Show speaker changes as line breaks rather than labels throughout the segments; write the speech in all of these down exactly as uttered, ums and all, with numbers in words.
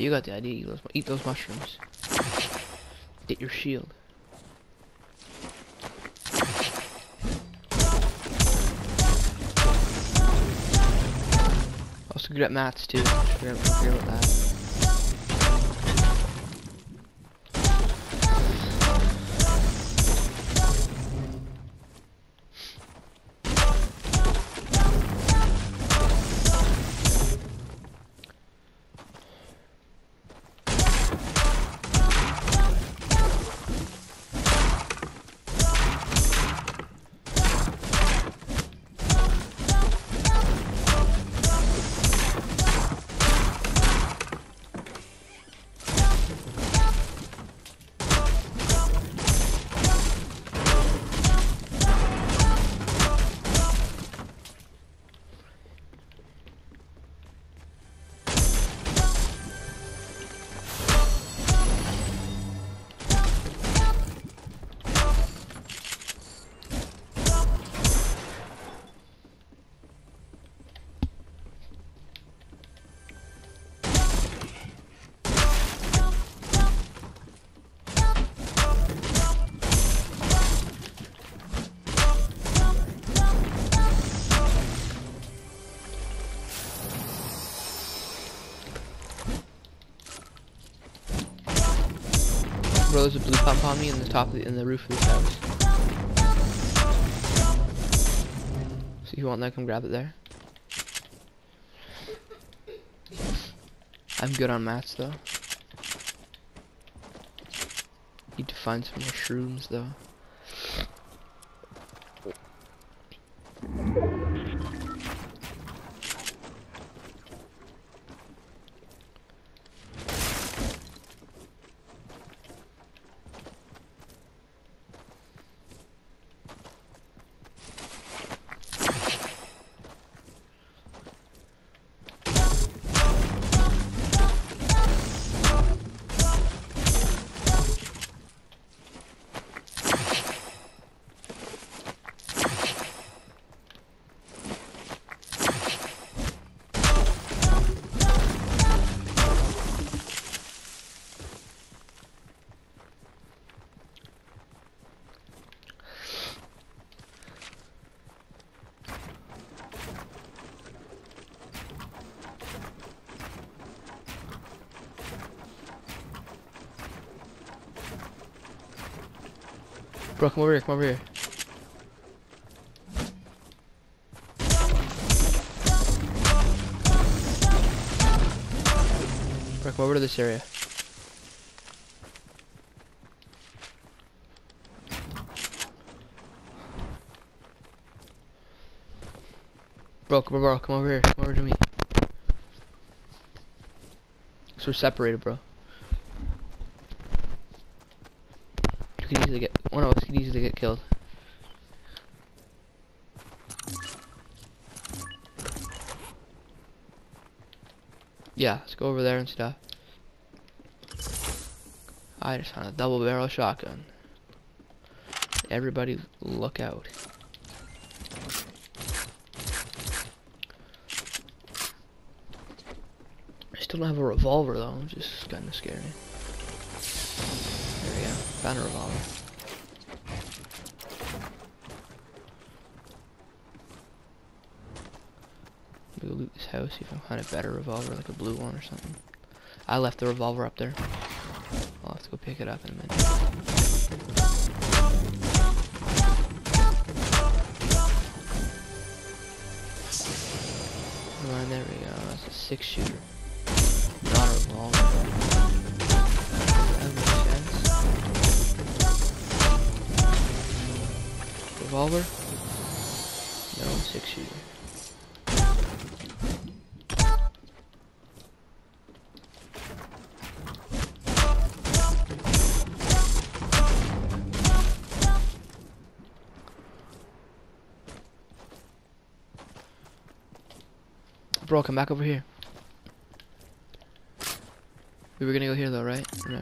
you got the idea. Eat those, eat those mushrooms. Get your shield. Also good at maths too. Forget, forget about that. Bro, there's a blue pump on me in the top of the, in the roof of this house. So if you want that, come grab it there. I'm good on maths though. Need to find some mushrooms though. Bro, come over here, come over here. Bro, come over to this area. Bro, come over, bro, come over here, come over to me. So we're separated, bro. You could easily get, one of us could easily get killed. Yeah, let's go over there and stuff. I just found a double barrel shotgun. Everybody look out. I still don't have a revolver though, which is kinda scary. There we go, found a revolver. Maybe we'll loot this house, see if I can find a better revolver, like a blue one or something. I left the revolver up there. I'll have to go pick it up in a minute. Come on, there we go, that's a six shooter. Not a revolver. That makes sense. Revolver? No, six shooter. Bro, come back over here. We were gonna go here though, right? No.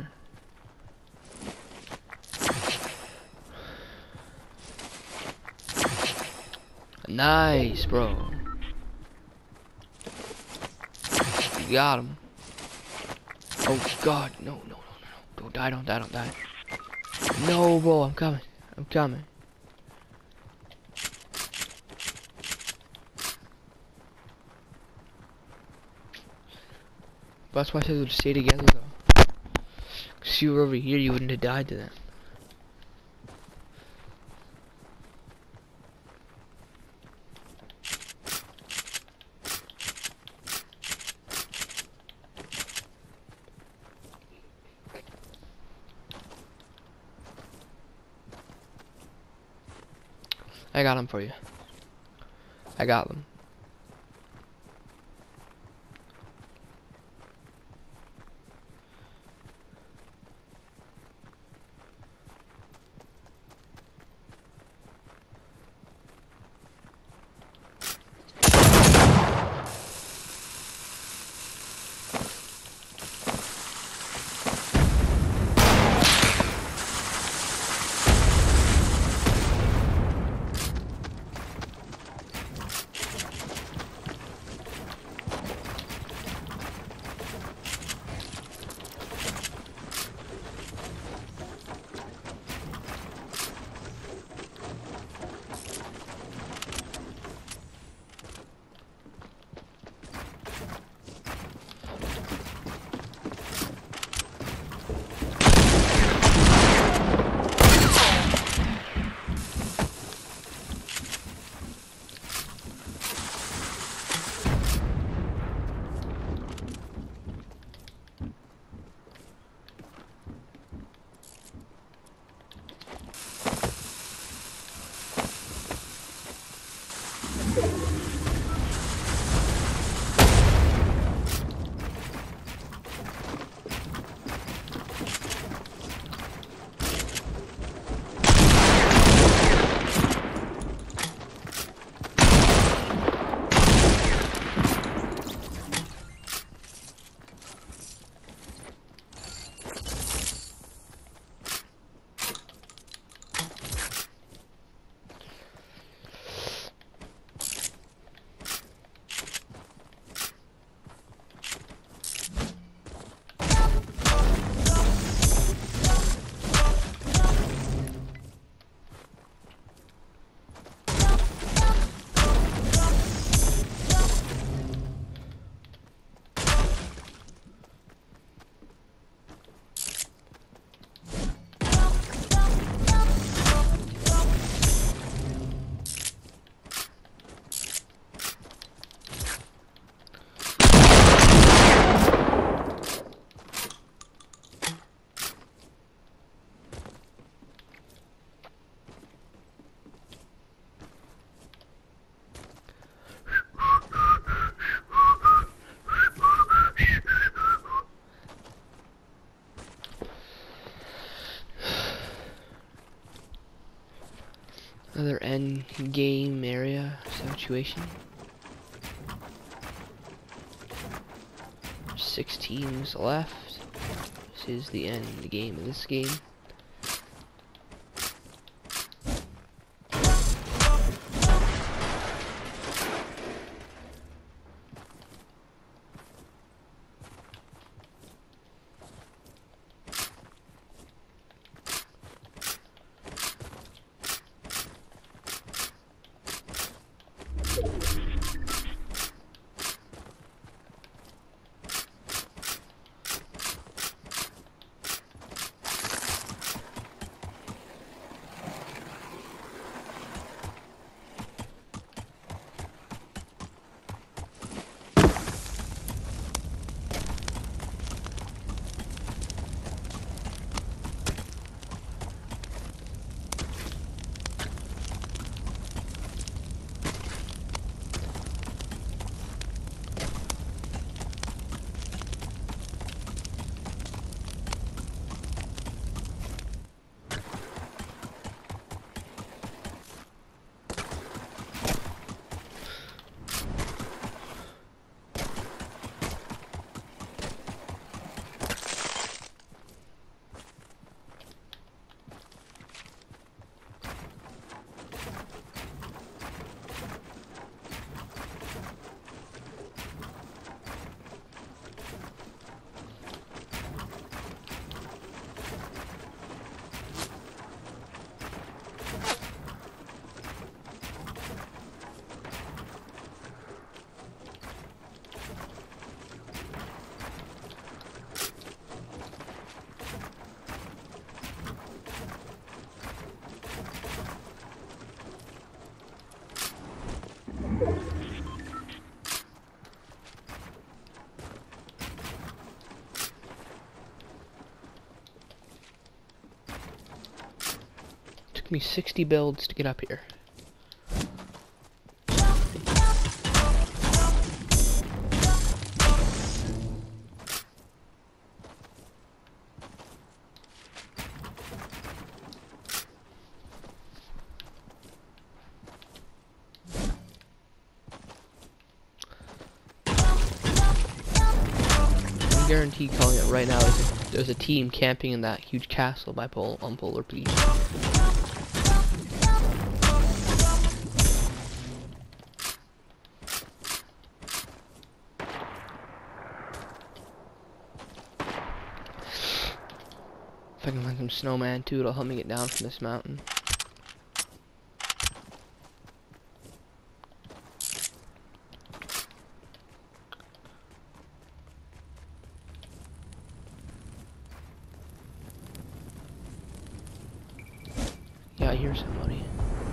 Nice, bro. You got him. Oh God, no, no, no, no, no. Don't die, don't die, don't die. No, bro, I'm coming. I'm coming. That's why I said we'd stay together, though. Cause you were over here, you wouldn't have died to them. I got them for you. I got them. Another end game area situation. Six teams left. This is the end game of this game. me sixty builds to get up here.
Guaranteed calling it right now. There's a, there's a team camping in that huge castle by Pol on Polar Beach. If I can find some snowman too, it'll help me get down from this mountain. Yeah, I hear somebody.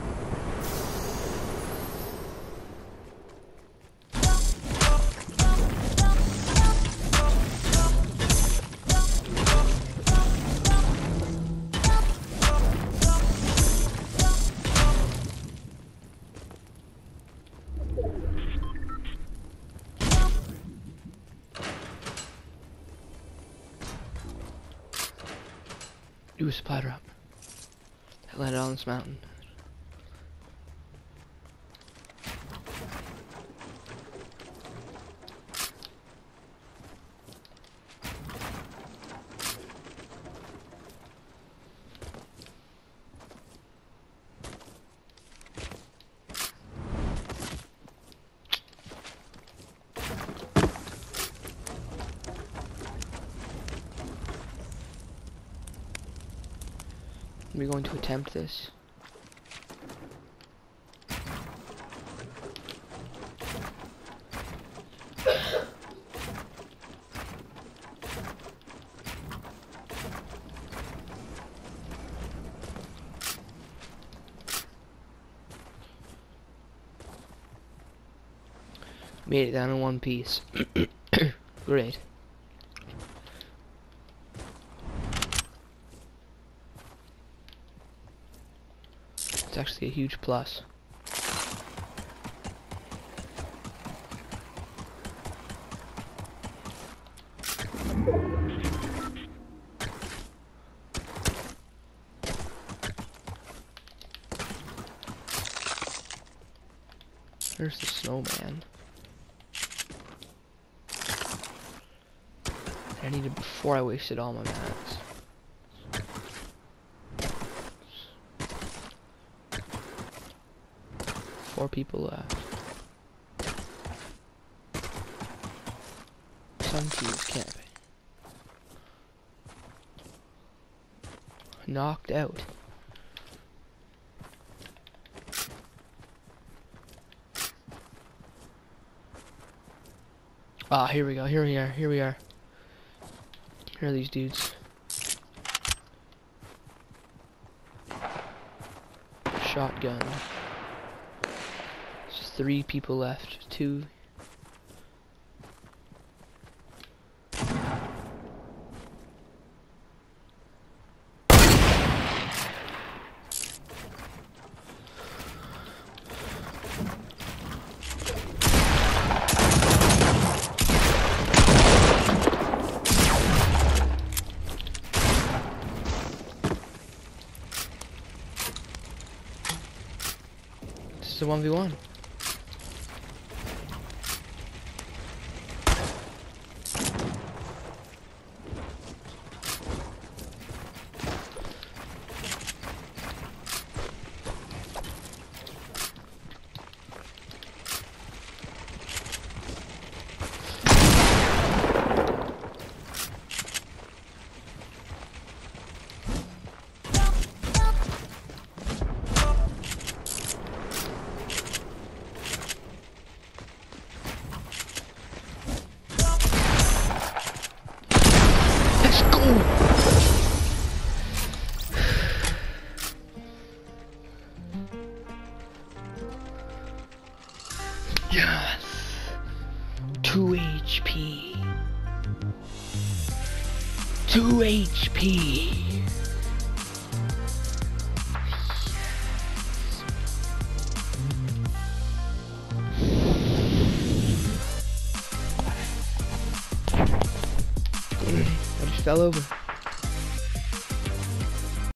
Do a supply drop. I landed on this mountain. Are we going to attempt this? Made it down in one piece. Great. It's actually a huge plus. There's the snowman. I needed before I wasted all my mats. Four people left. Some cubes camping. Knocked out. Ah, here we go. Here we are. Here we are. Here are these dudes. Shotgun. Just three people left. Two. It's a one v one. Yes! Two H P. Two H P.
fell over.